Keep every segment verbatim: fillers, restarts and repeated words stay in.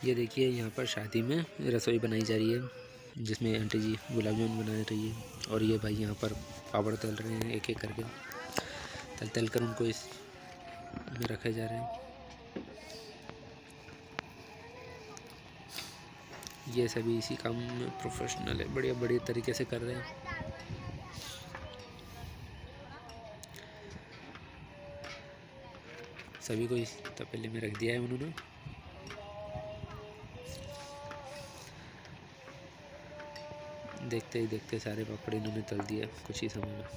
ये देखिए यहाँ पर शादी में रसोई बनाई जा रही है, जिसमें आंटी जी गुलाब जामुन बना रही है और ये भाई यहाँ पर पापड़ तल रहे हैं, एक एक करके तल तल कर उनको इस में रखे जा रहे हैं। ये सभी इसी काम में प्रोफेशनल है, बढ़िया बढ़िया तरीके से कर रहे हैं। सभी को इस तपेले में रख दिया है उन्होंने। देखते ही देखते सारे पापड़ इन्होंने तल दिया कुछ ही समय में।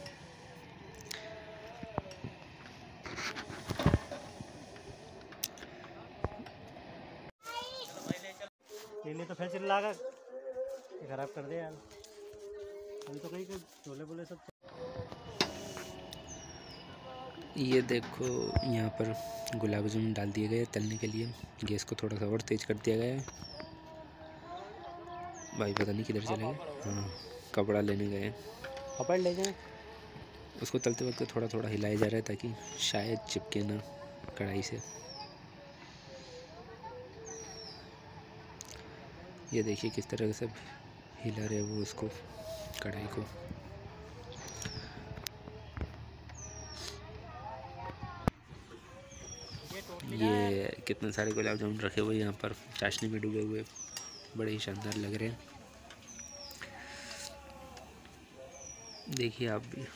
पहले तो फिर चिल्ला कर खराब कर दे यार, हम तो कहीं छोले बोले सब। ये देखो यहाँ पर गुलाब जामुन डाल दिए गए तलने के लिए। गैस को थोड़ा सा और तेज़ कर दिया गया है। भाई पता नहीं किधर चले गए। हाँ, कपड़ा लेने गए। कपड़ा ले जाए। उसको तलते वक्त थोड़ा थोड़ा हिलाया जा रहा है ताकि शायद चिपके ना कढ़ाई से। ये देखिए किस तरह से हिला रहे वो उसको, कढ़ाई को। ये कितने सारे गुलाब जामुन रखे हुए यहाँ पर चाशनी में डूबे हुए, बड़े ही शानदार लग रहे हैं। देखिए आप भी,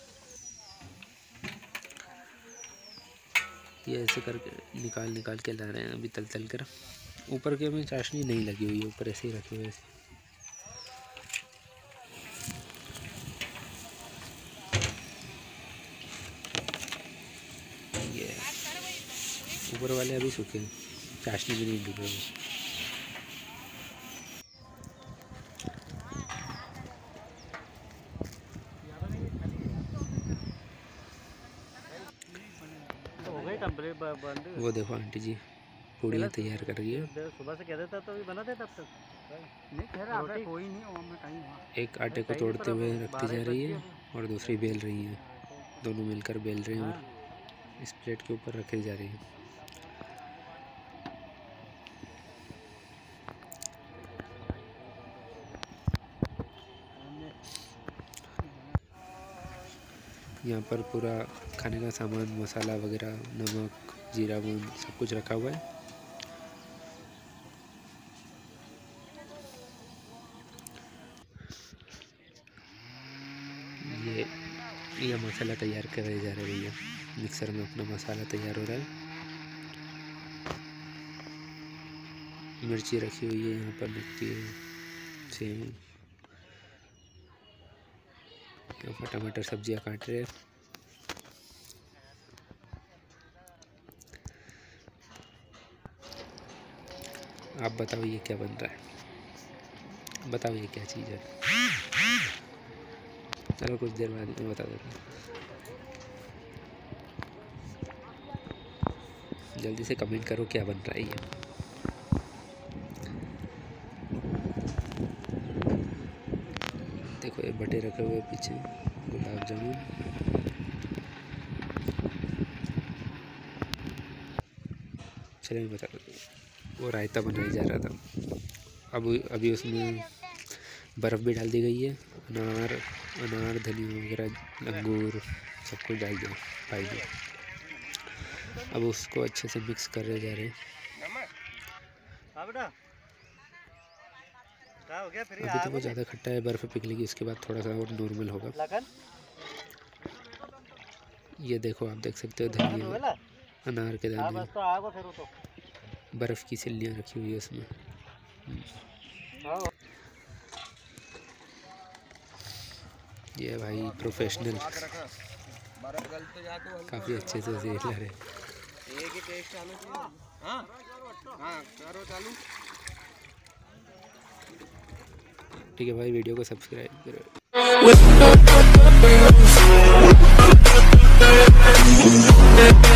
ये ऐसे करके निकाल निकाल के ला रहे हैं अभी तल तल कर। ऊपर के में चाशनी नहीं लगी हुई है, ऊपर ऐसे ही रखे हुए। ये ऊपर वाले अभी सूखे हैं, चाशनी भी नहीं डूबे हुए। वो देखो आंटी जी पूड़ियाँ तैयार कर रही है। सुबह से कह देता तो भी बना देता तब तक नहीं, खैर कोई नहीं हो, मैं कहीं। एक आटे को तोड़ते हुए रखती जा रही है और दूसरी बेल रही है। दोनों मिलकर बेल रहे हैं और इस प्लेट के ऊपर रखी जा रही है। यहाँ पर पूरा खाने का सामान, मसाला वगैरह, नमक, जीरा बून सब कुछ रखा हुआ है। ये ये मसाला तैयार करे जा रहे भैया, मिक्सर में अपना मसाला तैयार हो रहा है। मिर्ची रखी हुई है यहाँ पर, दिखती है सेम। यहाँ पर टमाटर सब्जियाँ काट रहे हैं। आप बताओ ये क्या बन रहा है, बताओ ये क्या चीज़ है। चलो कुछ देर बाद में बता देता हूँ। जल्दी से कमेंट करो क्या बन रहा है ये। देखो ये बटे रखे हुए पीछे गुलाब जामुन। चलिए मैं बता देता हूँ। वो रायता बनाया जा रहा था, अब अभी उसमें बर्फ़ भी डाल दी गई है। अनार अनार धनिया वगैरह, अंगूर सब कुछ डाल दिया पाई दिया। अब उसको अच्छे से मिक्स कर रहे जा रहे हैं। अभी तो वो ज़्यादा खट्टा है, बर्फ़ पिघलेगी उसके बाद थोड़ा सा और नॉर्मल होगा। ये देखो आप देख सकते हो धनिया, अनार के दाने, बर्फ़ की सिल्लियाँ रखी हुई है उसमें। ये भाई प्रोफेशनल काफ़ी अच्छे से सेक रहे। ठीक है भाई, वीडियो को सब्सक्राइब करो।